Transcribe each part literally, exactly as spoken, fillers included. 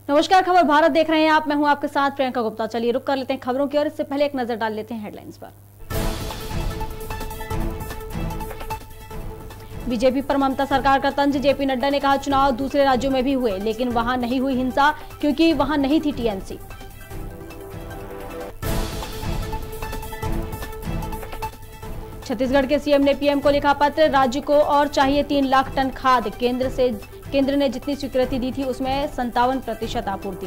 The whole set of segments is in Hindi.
नमस्कार, खबर भारत देख रहे हैं आप। मैं हूं आपके साथ प्रियंका गुप्ता। चलिए रुक कर लेते हैं खबरों की और इससे पहले एक नजर डाल लेते हैं हेडलाइंस पर। बीजेपी पर ममता सरकार का तंज। जेपी नड्डा ने कहा चुनाव दूसरे राज्यों में भी हुए लेकिन वहां नहीं हुई हिंसा क्योंकि वहां नहीं थी टीएमसी। छत्तीसगढ़ के सीएम ने पीएम को लिखा पत्र, राज्य को और चाहिए तीन लाख टन खाद। केंद्र से केंद्र ने जितनी स्वीकृति दी थी उसमें संतावन प्रतिशत आपूर्ति।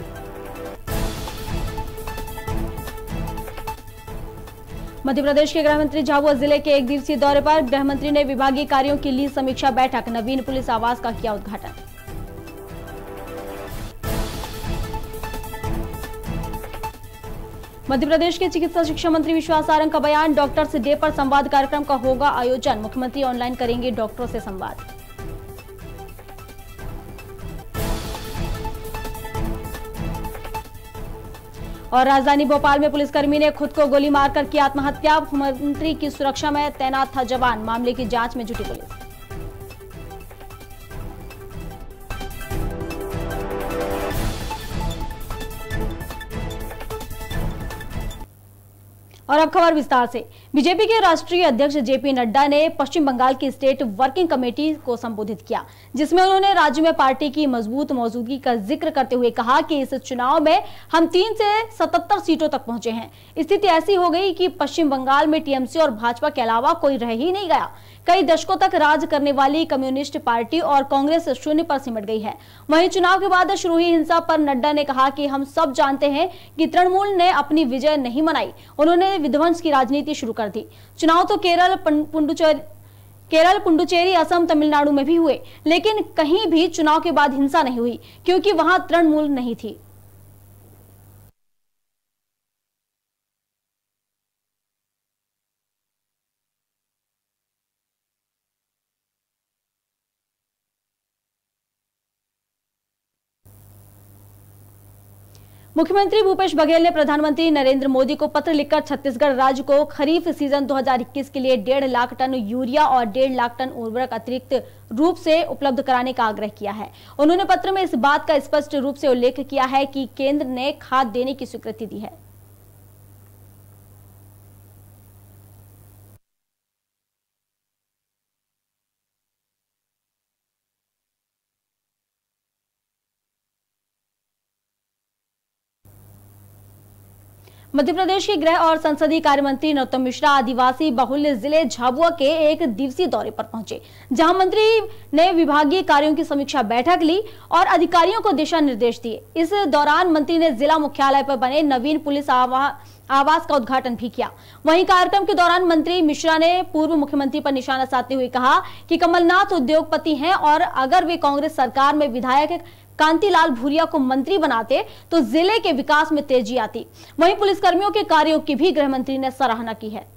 मध्य प्रदेश के गृह मंत्री झाबुआ जिले के एक दिवसीय दौरे पर। गृह मंत्री ने विभागीय कार्यों की ली समीक्षा बैठक। नवीन पुलिस आवास का किया उद्घाटन। मध्य प्रदेश के चिकित्सा शिक्षा मंत्री विश्वास सारंग का बयान, डॉक्टर्स डे पर संवाद कार्यक्रम का होगा आयोजन। मुख्यमंत्री ऑनलाइन करेंगे डॉक्टरों से संवाद। और राजधानी भोपाल में पुलिसकर्मी ने खुद को गोली मारकर की आत्महत्या। मुख्यमंत्री की सुरक्षा में तैनात था जवान। मामले की जांच में जुटी पुलिस। और अब खबर विस्तार से। बीजेपी के राष्ट्रीय अध्यक्ष जेपी नड्डा ने पश्चिम बंगाल की स्टेट वर्किंग कमेटी को संबोधित किया, जिसमें उन्होंने राज्य में पार्टी की मजबूत मौजूदगी का जिक्र करते हुए कहा कि इस चुनाव में हम तीन से सतहत्तर सीटों तक पहुंचे हैं। स्थिति ऐसी हो गई कि पश्चिम बंगाल में टीएमसी और भाजपा के अलावा कोई रह ही नहीं गया। कई दशकों तक राज करने वाली कम्युनिस्ट पार्टी और कांग्रेस शून्य पर सिमट गई है। वहीं चुनाव के बाद शुरू हुई हिंसा पर नड्डा ने कहा कि हम सब जानते हैं कि तृणमूल ने अपनी विजय नहीं मनाई, उन्होंने विध्वंस की राजनीति शुरू कर दी। चुनाव तो केरल, पुडुचेरी, केरल, पुडुचेरी, असम, तमिलनाडु में भी हुए, लेकिन कहीं भी चुनाव के बाद हिंसा नहीं हुई क्योंकि वहां तृणमूल नहीं थी। मुख्यमंत्री भूपेश बघेल ने प्रधानमंत्री नरेंद्र मोदी को पत्र लिखकर छत्तीसगढ़ राज्य को खरीफ सीजन दो हज़ार इक्कीस के लिए डेढ़ लाख टन यूरिया और डेढ़ लाख टन उर्वरक अतिरिक्त रूप से उपलब्ध कराने का आग्रह किया है। उन्होंने पत्र में इस बात का स्पष्ट रूप से उल्लेख किया है कि केंद्र ने खाद देने की स्वीकृति दी है। मध्य प्रदेश के गृह और संसदीय कार्य मंत्री नरोत्तम मिश्रा आदिवासी बहुल्य जिले झाबुआ के एक दिवसीय दौरे पर पहुंचे, जहां मंत्री ने विभागीय कार्यों की समीक्षा बैठक ली और अधिकारियों को दिशा निर्देश दिए। इस दौरान मंत्री ने जिला मुख्यालय पर बने नवीन पुलिस आवास का उद्घाटन भी किया। वहीं कार्यक्रम के दौरान मंत्री मिश्रा ने पूर्व मुख्यमंत्री पर निशाना साधते हुए कहा कि कमलनाथ उद्योगपति हैं और अगर वे कांग्रेस सरकार में विधायक कांतिलाल भूरिया को मंत्री बनाते तो जिले के विकास में तेजी आती। वहीं पुलिसकर्मियों के कार्यों की भी गृह मंत्री ने सराहना की है।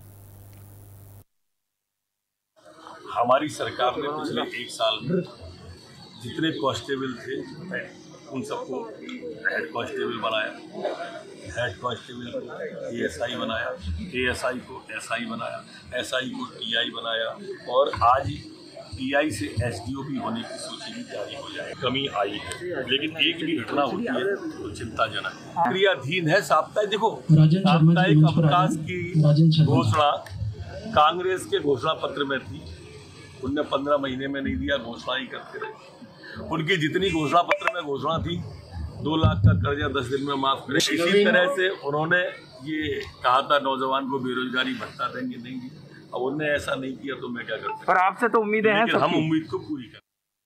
हमारी सरकार ने पिछले एक साल में जितने कांस्टेबल थे उन सबको हेड कांस्टेबल बनाया, हेड कांस्टेबल को एएसआई बनाया, एएसआई को एसआई बनाया, एसआई को टीआई बनाया और आज टीआई से एसडीओ भी होने की सूची भी जारी हो जाए। कमी आई है लेकिन एक भी घटना होती है तो चिंताजनक क्रियाधीन है। साप्ताहिक देखो साप्ताहिक अवकाश की घोषणा कांग्रेस के घोषणा पत्र में थी, उनने पंद्रह महीने में नहीं दिया, घोषणा ही करते रहे। उनकी जितनी घोषणा पत्र में घोषणा थी दो लाख का कर्जा दस दिन में माफ करें, इसी तरह से उन्होंने ये कहा था नौजवान को बेरोजगारी भत्ता देंगे, नहीं दिया। अब उन्होंने ऐसा नहीं किया तो मैं क्या करता। पर आपसे तो उम्मीदें हैं, हम उम्मीद को पूरी करें।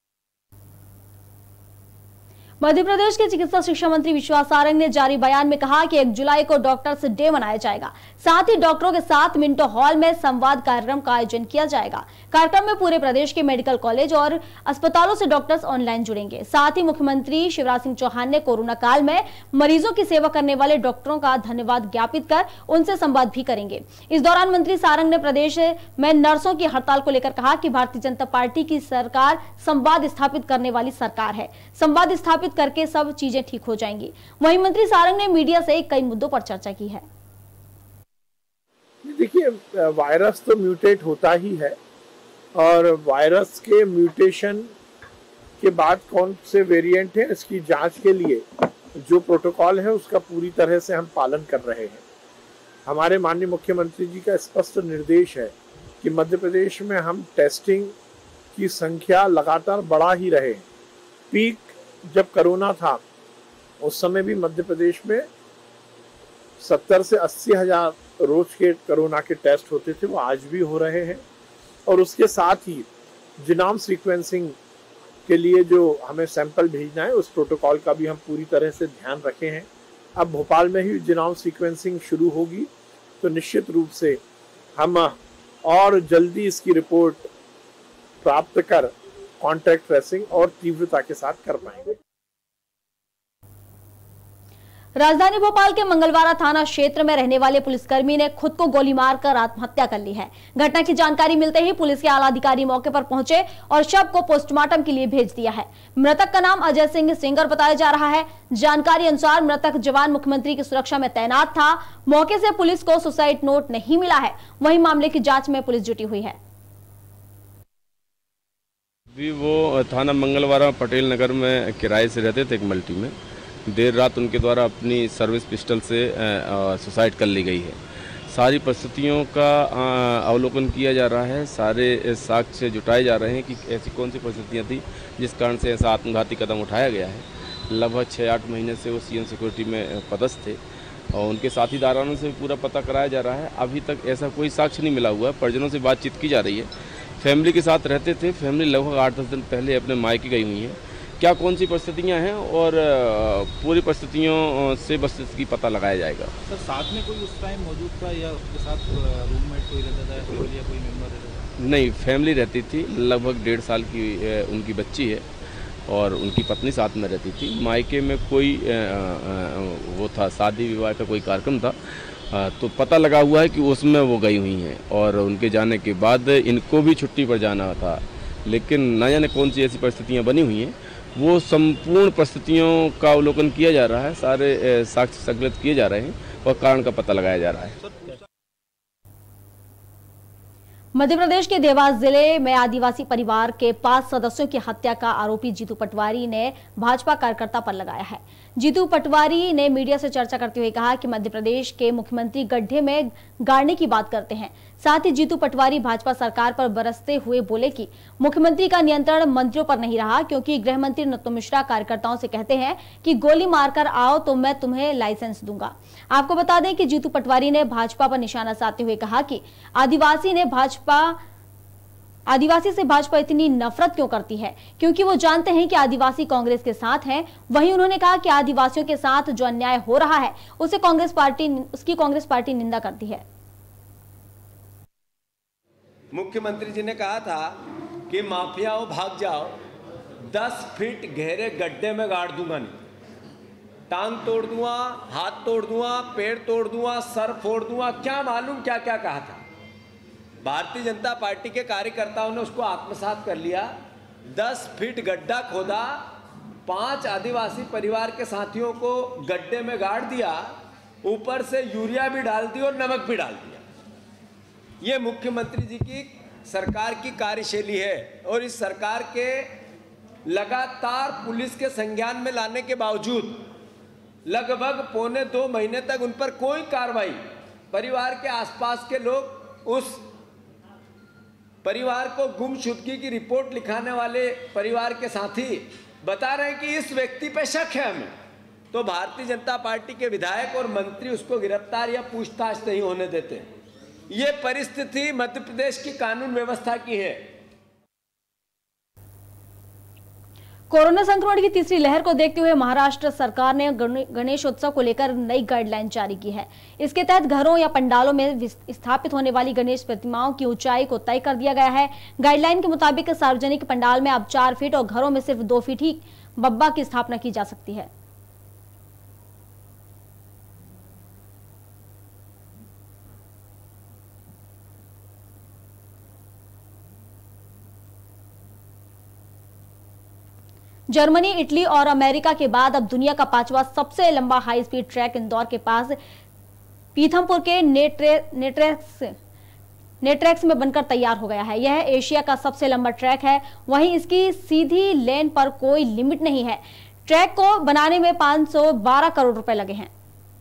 मध्य प्रदेश के चिकित्सा शिक्षा मंत्री विश्वास सारंग ने जारी बयान में कहा कि एक जुलाई को डॉक्टर्स डे मनाया जाएगा। साथ ही डॉक्टरों के साथ मिंटो हॉल में संवाद कार्यक्रम का आयोजन किया जाएगा। कार्यक्रम में पूरे प्रदेश के मेडिकल कॉलेज और अस्पतालों से डॉक्टर्स ऑनलाइन जुड़ेंगे। साथ ही मुख्यमंत्री शिवराज सिंह चौहान ने कोरोना काल में मरीजों की सेवा करने वाले डॉक्टरों का धन्यवाद ज्ञापित कर उनसे संवाद भी करेंगे। इस दौरान मंत्री सारंग ने प्रदेश में नर्सों की हड़ताल को लेकर कहा कि भारतीय जनता पार्टी की सरकार संवाद स्थापित करने वाली सरकार है। संवाद स्थापित करके सब चीजें ठीक हो जाएंगी। वहीं मंत्री सारंग ने मीडिया से कई मुद्दों पर चर्चा की है। देखिए, वायरस तो म्यूटेट होता ही है और वायरस के म्यूटेशन इसके बाद कौन से वेरिएंट है, इसकी जांच के लिए जो प्रोटोकॉल है उसका पूरी तरह से हम पालन कर रहे हैं। हमारे माननीय मुख्यमंत्री जी का स्पष्ट निर्देश है कि मध्य प्रदेश में हम टेस्टिंग की संख्या लगातार बढ़ा ही रहे। पीक जब कोरोना था उस समय भी मध्य प्रदेश में सत्तर से अस्सी हजार रोज के कोरोना के टेस्ट होते थे, वो आज भी हो रहे हैं। और उसके साथ ही जीनोम सीक्वेंसिंग के लिए जो हमें सैंपल भेजना है उस प्रोटोकॉल का भी हम पूरी तरह से ध्यान रखे हैं। अब भोपाल में ही जीनोम सीक्वेंसिंग शुरू होगी तो निश्चित रूप से हम और जल्दी इसकी रिपोर्ट प्राप्त कर कॉन्टैक्ट ट्रेसिंग और तीव्रता के साथ कर पाएंगे। राजधानी भोपाल के मंगलवारा थाना क्षेत्र में रहने वाले पुलिसकर्मी ने खुद को गोली मारकर आत्महत्या कर ली है। घटना की जानकारी मिलते ही पुलिस के आला अधिकारी मौके पर पहुंचे और शव को पोस्टमार्टम के लिए भेज दिया है। मृतक का नाम अजय सिंह सिंगर बताया जा रहा है। जानकारी अनुसार मृतक जवान मुख्यमंत्री की सुरक्षा में तैनात था। मौके से पुलिस को सुसाइड नोट नहीं मिला है, वहीं मामले की जाँच में पुलिस जुटी हुई है। भी वो थाना मंगलवारा पटेल नगर में किराए से रहते थे एक मल्टी में। देर रात उनके द्वारा अपनी सर्विस पिस्टल से सुसाइड कर ली गई है। सारी परिस्थितियों का अवलोकन किया जा रहा है, सारे साक्ष्य जुटाए जा रहे हैं कि ऐसी कौन सी परिस्थितियां थी जिस कारण से ऐसा आत्मघाती कदम उठाया गया है। लगभग छः आठ महीने से वो सीएम सिक्योरिटी में पदस्थ थे और उनके साथीदारों से पूरा पता कराया जा रहा है। अभी तक ऐसा कोई साक्ष्य नहीं मिला हुआ है। परिजनों से बातचीत की जा रही है। फैमिली के साथ रहते थे। फैमिली लगभग आठ दस दिन पहले अपने मायके गई हुई है। क्या कौन सी परिस्थितियां हैं और पूरी परिस्थितियों से बस इसकी पता लगाया जाएगा। सर साथ में कोई उस टाइम मौजूद था या उसके साथ रूममेट कोई रहता था या कोई मेंबर रहता था? नहीं, फैमिली रहती थी। लगभग डेढ़ साल की उनकी बच्ची है और उनकी पत्नी साथ में रहती थी। मायके में कोई वो था, शादी विवाह का कोई कार्यक्रम था, तो पता लगा हुआ है कि उसमें वो गई हुई हैं और उनके जाने के बाद इनको भी छुट्टी पर जाना था। लेकिन न जाने कौन सी ऐसी परिस्थितियाँ बनी हुई हैं, वो संपूर्ण परिस्थितियों का अवलोकन किया जा रहा है। सारे साक्ष्य संकलित किए जा रहे हैं और कारण का पता लगाया जा रहा है। मध्य प्रदेश के देवास जिले में आदिवासी परिवार के पांच सदस्यों की हत्या का आरोपी जीतू पटवारी ने भाजपा कार्यकर्ता पर लगाया है। जीतू पटवारी ने मीडिया से चर्चा करते हुए कहा कि मध्य प्रदेश के मुख्यमंत्री गड्ढे में गाड़ने की बात करते हैं। साथ ही जीतू पटवारी भाजपा सरकार पर बरसते हुए बोले कि मुख्यमंत्री का नियंत्रण मंत्रियों पर नहीं रहा, क्योंकि गृह मंत्री नरोत्तम मिश्रा कार्यकर्ताओं से कहते हैं कि गोली मारकर आओ तो मैं तुम्हें लाइसेंस दूंगा। आपको बता दें कि जीतू पटवारी ने भाजपा पर निशाना साधते हुए कहा कि आदिवासी ने भाजपा आदिवासी से भाजपा इतनी नफरत क्यों करती है, क्योंकि वो जानते हैं कि आदिवासी कांग्रेस के साथ हैं। वहीं उन्होंने कहा कि आदिवासियों के साथ जो अन्याय हो रहा है उसे कांग्रेस पार्टी उसकी कांग्रेस पार्टी निंदा करती है। मुख्यमंत्री जी ने कहा था कि माफियाओं भाग जाओ, दस फीट गहरे गड्ढे में गाड़ दूंगा, नहीं टांग तोड़ दूंगा, हाथ तोड़ दूंगा, पेड़ तोड़ दूंगा, सर फोड़ दूंगा, क्या मालूम क्या क्या कहा था। भारतीय जनता पार्टी के कार्यकर्ताओं ने उसको आत्मसात कर लिया। दस फीट गड्ढा खोदा, पांच आदिवासी परिवार के साथियों को गड्ढे में गाड़ दिया, ऊपर से यूरिया भी डाल दी और नमक भी डाल दिया। ये मुख्यमंत्री जी की सरकार की कार्यशैली है और इस सरकार के लगातार पुलिस के संज्ञान में लाने के बावजूद लगभग पौने दो महीने तक उन पर कोई कार्रवाई, परिवार के आसपास के लोग उस परिवार को गुमशुदगी की रिपोर्ट लिखाने वाले परिवार के साथी बता रहे हैं कि इस व्यक्ति पे शक है हमें, तो भारतीय जनता पार्टी के विधायक और मंत्री उसको गिरफ्तार या पूछताछ नहीं होने देते। ये परिस्थिति मध्य प्रदेश की कानून व्यवस्था की है। कोरोना संक्रमण की तीसरी लहर को देखते हुए महाराष्ट्र सरकार ने गणेश उत्सव को लेकर नई गाइडलाइन जारी की है। इसके तहत घरों या पंडालों में स्थापित होने वाली गणेश प्रतिमाओं की ऊंचाई को तय कर दिया गया है। गाइडलाइन के मुताबिक सार्वजनिक पंडाल में अब चार फीट और घरों में सिर्फ दो फीट ही बब्बा की स्थापना की जा सकती है। जर्मनी, इटली और अमेरिका के बाद अब दुनिया का पांचवा सबसे लंबा हाई स्पीड ट्रैक इंदौर के पास पीथमपुर के नेट्रे नेट्रेक्स नए ट्रैक्स में बनकर तैयार हो गया है। यह एशिया का सबसे लंबा ट्रैक है। वहीं इसकी सीधी लेन पर कोई लिमिट नहीं है। ट्रैक को बनाने में पाँच सौ बारह करोड़ रुपए लगे हैं।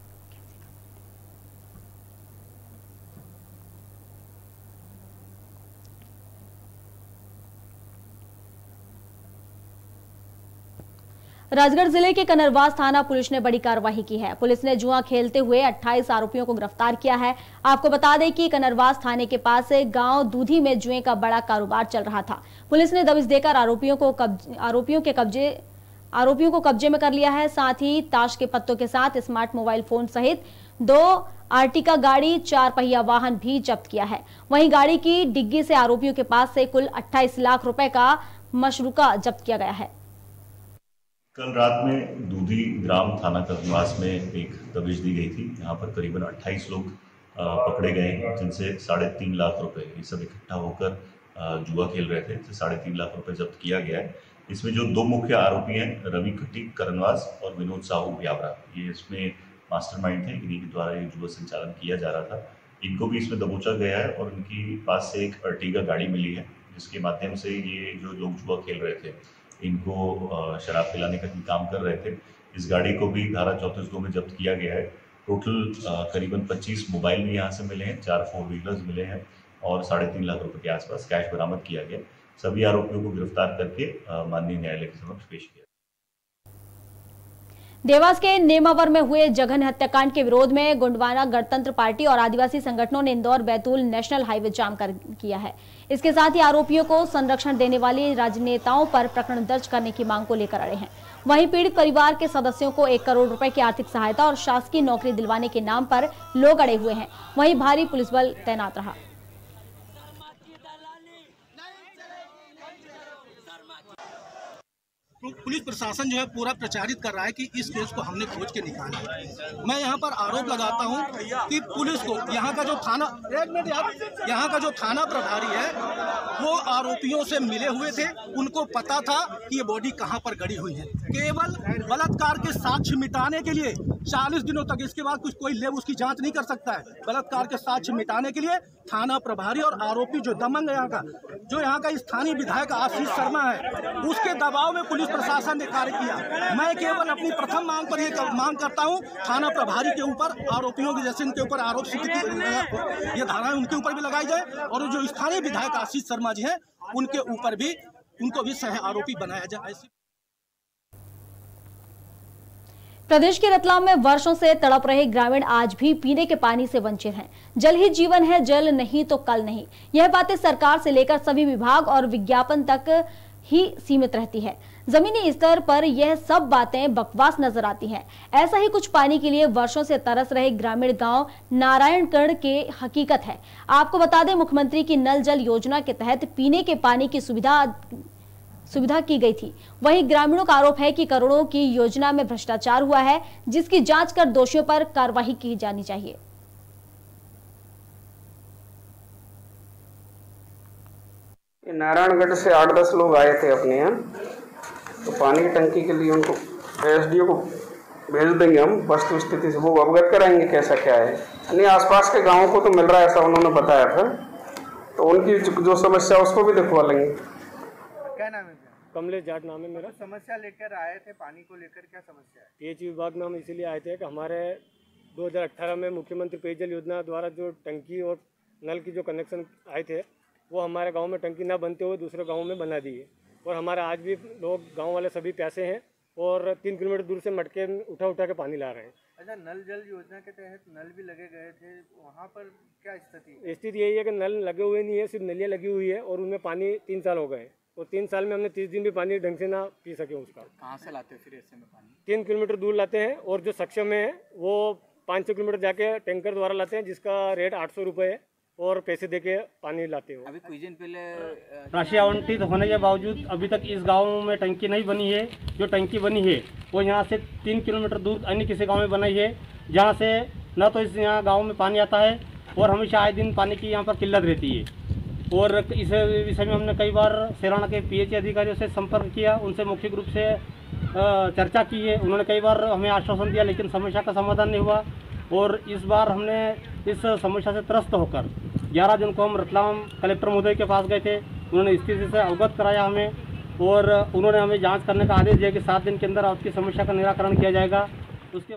राजगढ़ जिले के कनरवास थाना पुलिस ने बड़ी कार्रवाई की है। पुलिस ने जुआ खेलते हुए अट्ठाईस आरोपियों को गिरफ्तार किया है। आपको बता दें कि कनरवास थाने के पास गांव दूधी में जुए का बड़ा कारोबार चल रहा था। पुलिस ने दबिश देकर आरोपियों को कब्जे आरोपियों के कब्जे आरोपियों को कब्जे में कर लिया है। साथ ही ताश के पत्तों के साथ स्मार्ट मोबाइल फोन सहित दो आर्टिका गाड़ी, चार पहिया वाहन भी जब्त किया है। वहीं गाड़ी की डिग्गी से आरोपियों के पास से कुल अट्ठाईस लाख रुपए का मशरूका जब्त किया गया है। कल रात में दूधी ग्राम थाना कनरवास में एक दबिश दी गई थी। यहाँ पर करीबन अट्ठाईस लोग पकड़े गए हैं, जिनसे साढ़े तीन लाख रुपए ये सब इकट्ठा होकर जुआ खेल रहे थे। तो साढ़े तीन लाख रुपए जब्त किया गया है। इसमें जो दो मुख्य आरोपी हैं, रवि खट्टी कनरवास और विनोद साहू ब्यावरा, ये इसमें मास्टरमाइंड थे। इन्हीं के द्वारा ये जुआ संचालन किया जा रहा था। इनको भी इसमें दबोचा गया है और इनकी पास से एक अर्टिगा गाड़ी मिली है, जिसके माध्यम से ये जो लोग जुआ खेल रहे थे इनको शराब पिलाने का काम कर रहे थे। इस गाड़ी को भी धारा चौंतीस दो में जब्त किया गया है। टोटल करीबन पच्चीस मोबाइल भी यहाँ से मिले हैं, चार फोर व्हीलर्स मिले हैं और साढ़े तीन लाख रुपए के आसपास कैश बरामद किया गया। सभी आरोपियों को गिरफ्तार करके माननीय न्यायालय के समक्ष पेश किया। देवास के नेमावर में हुए जघन्य हत्याकांड के विरोध में गोंडवाना गणतंत्र पार्टी और आदिवासी संगठनों ने Indore Betul national highway jam कर किया है। इसके साथ ही आरोपियों को संरक्षण देने वाले राजनेताओं पर प्रकरण दर्ज करने की मांग को लेकर अड़े हैं। वहीं पीड़ित परिवार के सदस्यों को एक करोड़ रुपए की आर्थिक सहायता और शासकीय नौकरी दिलवाने के नाम पर लोग अड़े हुए हैं। वहीं भारी पुलिस बल तैनात रहा। पुलिस प्रशासन जो है पूरा प्रचारित कर रहा है कि इस केस को हमने खोज के निकाला है। मैं यहाँ पर आरोप लगाता हूँ कि पुलिस को यहाँ का जो थाना एक मिनट यार यहाँ का जो थाना प्रभारी है वो आरोपियों से मिले हुए थे। उनको पता था कि ये बॉडी कहाँ पर गड़ी हुई है। केवल बलात्कार के साक्ष्य मिटाने के लिए चालीस दिनों तक, इसके बाद कुछ कोई लेब उसकी जांच नहीं कर सकता है। बलात्कार के साक्ष्य मिटाने के लिए थाना प्रभारी और आरोपी जो दमंग यहाँ का जो यहाँ का स्थानीय विधायक आशीष शर्मा है, उसके दबाव में पुलिस प्रशासन ने कार्य किया। मैं केवल अपनी प्रथम मांग पर ये मांग करता हूँ, थाना प्रभारी के ऊपर आरोपियों के जैसे इनके ऊपर आरोप सिद्ध की ये धाराएं उनके ऊपर भी लगाई जाए और जो स्थानीय विधायक आशीष शर्मा जी हैं उनके ऊपर भी उनको भी सह आरोपी बनाया जाए। प्रदेश के रतलाम में वर्षों से तड़प रहे ग्रामीण आज भी पीने के पानी से वंचित हैं। जल ही जीवन है, जल नहीं तो कल नहीं। यह बातें सरकार से लेकर सभी विभाग और विज्ञापन तक ही सीमित रहती है। जमीनी स्तर पर यह सब बातें बकवास नजर आती हैं। ऐसा ही कुछ पानी के लिए वर्षों से तरस रहे ग्रामीण गांव नारायणगढ़ के हकीकत है। आपको बता दें, मुख्यमंत्री की नल जल योजना के तहत पीने के पानी की सुविधा सुविधा की गई थी। वहीं ग्रामीणों का आरोप है कि करोड़ों की योजना में भ्रष्टाचार हुआ है, जिसकी जांच कर दोषियों पर कार्रवाई की जानी चाहिए। नारायणगढ़ से आठ दस लोग आए थे अपने यहाँ, तो पानी की टंकी के लिए उनको एसडीओ को भेज देंगे हम, वस्तु स्थिति से वो अवगत कराएंगे कैसा क्या है। नहीं, आसपास के गांवों को तो मिल रहा है ऐसा उन्होंने बताया था, तो उनकी जो समस्या उसको भी दिखवा लेंगे। क्या नाम है? कमलेश जाट नाम है मेरा। समस्या लेकर आए थे पानी को लेकर, क्या समस्या है? पेयजल विभाग में हम इसीलिए आए थे कि हमारे दो हज़ार अठारह में मुख्यमंत्री पेयजल योजना द्वारा जो टंकी और नल की जो कनेक्शन आए थे वो हमारे गांव में टंकी ना बनते हुए दूसरे गांव में बना दी है। और हमारे आज भी लोग गांव वाले सभी प्यासे हैं और तीन किलोमीटर दूर से मटके उठा उठा के पानी ला रहे हैं। अच्छा, नल जल योजना के तहत नल भी लगे गए थे, वहाँ पर क्या स्थिति? स्थिति यही है कि नल लगे हुए नहीं है, सिर्फ नलियाँ लगी हुई है और उनमें पानी तीन साल हो गए और तीन साल में हमने तीस दिन भी पानी ढंग से ना पी सके उसका। कहाँ से लाते फिर ऐसे में पानी? तीन किलोमीटर दूर लाते हैं और जो सक्षम है वो पाँच सौ किलोमीटर जाके टैंकर द्वारा लाते हैं, जिसका रेट आठ सौ रुपये है और पैसे देके पानी लाते हो। अभी कुछ दिन पहले राशि आवंटित होने के बावजूद अभी तक इस गांव में टंकी नहीं बनी है। जो टंकी बनी है वो यहाँ से तीन किलोमीटर दूर अन्य किसी गांव में बनाई है, जहाँ से न तो इस यहाँ गांव में पानी आता है और हमेशा आए दिन पानी की यहाँ पर किल्लत रहती है। और इस विषय में हमने कई बार सेराना के पीएचई अधिकारियों से संपर्क किया, उनसे मौखिक रूप से चर्चा की है। उन्होंने कई बार हमें आश्वासन दिया, लेकिन समस्या का समाधान नहीं हुआ। और इस बार हमने इस समस्या से त्रस्त होकर ग्यारह जून को हम रतलाम कलेक्टर महोदय के पास गए थे, उन्होंने स्थिति से अवगत कराया हमें और उन्होंने हमें जांच करने का आदेश दिया कि सात दिन के अंदर आपकी समस्या का निराकरण किया जाएगा। उसके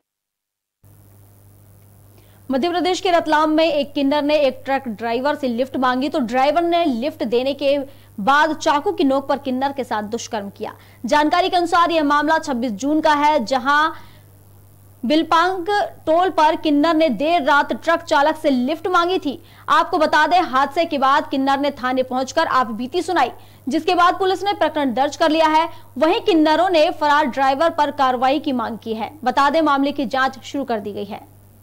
मध्य प्रदेश के रतलाम में एक किन्नर ने एक ट्रक ड्राइवर से लिफ्ट मांगी तो ड्राइवर ने लिफ्ट देने के बाद चाकू की नोक पर किन्नर के साथ दुष्कर्म किया। जानकारी के अनुसार यह मामला छब्बीस जून का है, जहां बिलपांग टोल पर किन्नर ने देर रात ट्रक चालक से लिफ्ट मांगी थी। आपको बता दें, हादसे के बाद किन्नर ने थाने पहुंचकर आपबीती सुनाई, जिसके बाद पुलिस ने प्रकरण दर्ज कर लिया है। वहीं किन्नरों ने फरार ड्राइवर पर कार्रवाई की मांग की है। बता दें, मामले की जांच शुरू कर दी गई है।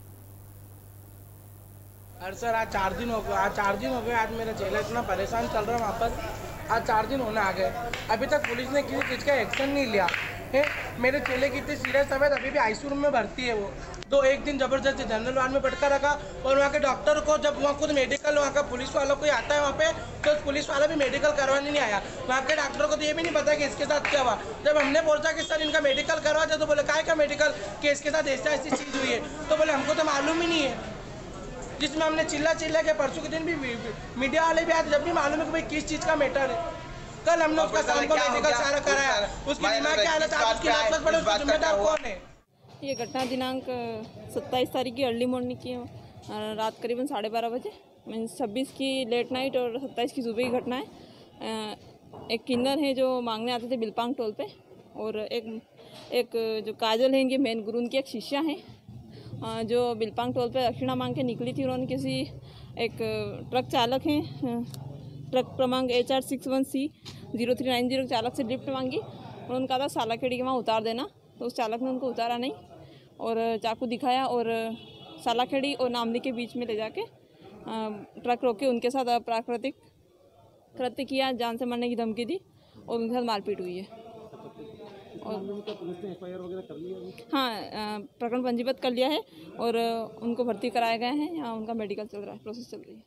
अरे सर, आज चार दिन हो गए आज चार दिन हो गए आज मेरा चेला इतना परेशान चल रहा है वहाँ पर। आज चार दिन होने आ गए, अभी तक पुलिस ने किसी चीज़ का एक्शन नहीं लिया है। मेरे चेले की इतनी सीरियस तबियत, अभी भी आईसीयू रूम में भर्ती है वो। तो एक दिन जबरदस्ती जनरल वार्ड में बैठकर रखा और वहाँ के डॉक्टर को जब वहाँ खुद मेडिकल वहाँ का पुलिस वालों को आता है वहाँ पे, तो पुलिस वाला भी मेडिकल करवाने नहीं आया। वहाँ के डॉक्टर को तो ये भी नहीं पता कि इसके साथ क्या हुआ। जब हमने बोला कि सर इनका मेडिकल करवा दे, तो बोले काय का मेडिकल, कि इसके साथ ऐसा ऐसी चीज़ हुई है। तो बोले हमको तो मालूम ही नहीं है। जिसमें हमने चिल्ला चिल्ला के परसों के दिन भी मीडिया वाले भी आए, जब भी मालूम है कि भाई किस चीज़ का मैटर है। कल हमने उसका शाम को मेडिकल सारा कराया, उसकी दिमाग की हालत आप उसकी लाश पड़े, उसका जिम्मेदार कौन है? ये घटना दिनांक सत्ताईस तारीख की अर्ली मॉर्निंग की रात करीबन साढ़े बारह बजे, मीन्स छब्बीस की लेट नाइट और सत्ताईस की सुबह की घटना है। एक किन्नर है जो मांगने आते थे बिलपांग टोल पे, और एक एक जो काजल है इनके मेन गुरु उनकी एक शिष्या है जो बिलपांग टोल पे दक्षिणा मांग के निकली थी। उन्होंने किसी एक ट्रक चालक हैं, ट्रक क्रमांक H R six one C zero three nine zero चालक से लिफ्ट मांगी। उन्होंने कहा था सालाखेड़ी के वहाँ उतार देना, तो उस चालक ने उनको उतारा नहीं और चाकू दिखाया और सालाखेड़ी और नामली के बीच में ले जाके ट्रक रोक के उनके साथ अप्राकृतिक कृत्य किया, जान से मारने की धमकी दी और उनके साथ मारपीट हुई है। और पुलिस ने एफ आई आर वगैरह कर लिया है? हाँ, प्रकरण पंजीबद्ध कर लिया है और उनको भर्ती कराए गए हैं। यहाँ उनका मेडिकल चल रहा है, प्रोसेस चल रही है।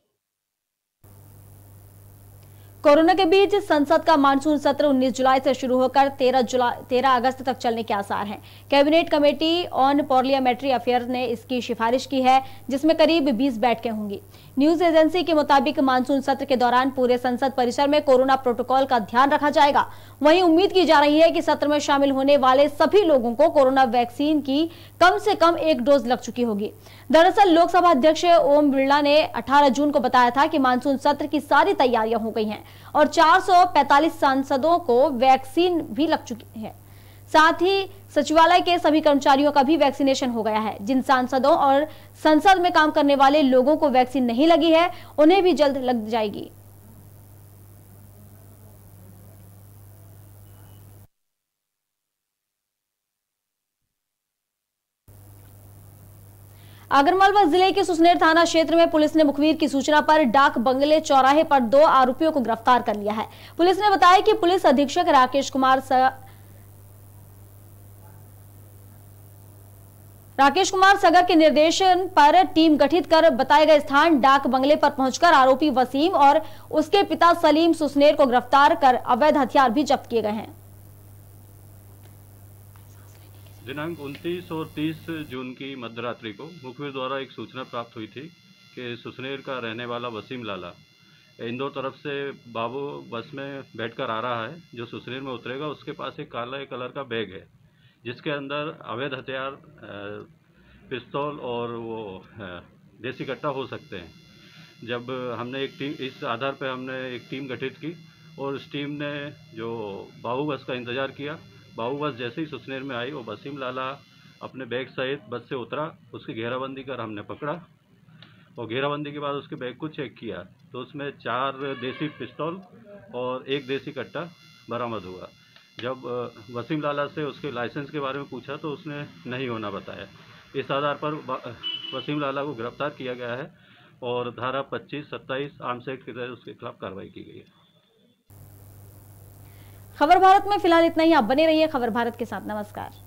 कोरोना के बीच संसद का मानसून सत्र उन्नीस जुलाई से शुरू होकर तेरह जुलाई तेरह अगस्त तक चलने के आसार हैं। Cabinet committee on parliamentary affair ने इसकी सिफारिश की है, जिसमें करीब बीस बैठकें होंगी। न्यूज एजेंसी के मुताबिक मानसून सत्र के दौरान पूरे संसद परिसर में कोरोना प्रोटोकॉल का ध्यान रखा जाएगा। वहीं उम्मीद की जा रही है कि सत्र में शामिल होने वाले सभी लोगों को कोरोना वैक्सीन की कम से कम एक डोज लग चुकी होगी। दरअसल लोकसभा अध्यक्ष ओम बिरला ने अठारह जून को बताया था कि मानसून सत्र की सारी तैयारियां हो गई हैं और चार सौ पैंतालीस सांसदों को वैक्सीन भी लग चुकी है। साथ ही सचिवालय के सभी कर्मचारियों का भी वैक्सीनेशन हो गया है। जिन सांसदों और संसद में काम करने वाले लोगों को वैक्सीन नहीं लगी है, उन्हें भी जल्द लग जाएगी। आगरमालवा जिले के सुसनेर थाना क्षेत्र में पुलिस ने मुखबिर की सूचना पर डाक बंगले चौराहे पर दो आरोपियों को गिरफ्तार कर लिया है। पुलिस ने बताया कि पुलिस अधीक्षक राकेश कुमार स... राकेश कुमार सगर के निर्देशन पर टीम गठित कर बताए गए स्थान डाक बंगले पर पहुंचकर आरोपी वसीम और उसके पिता सलीम सुसनेर को गिरफ्तार कर अवैध हथियार भी जब्त किए गए हैं। दिनांक उनतीस और तीस जून की मध्यरात्रि को मुखबिर द्वारा एक सूचना प्राप्त हुई थी कि सुसनेर का रहने वाला वसीम लाला इंदौर तरफ से बाबू बस में बैठकर आ रहा है। जो सुसनेर में उतरेगा उसके पास एक काला कलर का बैग है, जिसके अंदर अवैध हथियार, पिस्तौल और वो देसी कट्टा हो सकते हैं। जब हमने एक टीम इस आधार पर हमने एक टीम गठित की और उस टीम ने जो बाबू बस का इंतज़ार किया। बाबू बस जैसे ही सुसनेर में आई, वो वसीम लाला अपने बैग सहित बस से उतरा। उसकी घेराबंदी कर हमने पकड़ा और घेराबंदी के बाद उसके बैग को चेक किया तो उसमें चार देसी पिस्तौल और एक देसी कट्टा बरामद हुआ। जब वसीम लाला से उसके लाइसेंस के बारे में पूछा तो उसने नहीं होना बताया। इस आधार पर वसीम लाला को गिरफ्तार किया गया है और धारा पच्चीस सत्ताईस आर्म्स एक्ट के तहत उसके खिलाफ कार्रवाई की गई है। खबर भारत में फिलहाल इतना ही। आप बने रहिए खबर भारत के साथ। नमस्कार।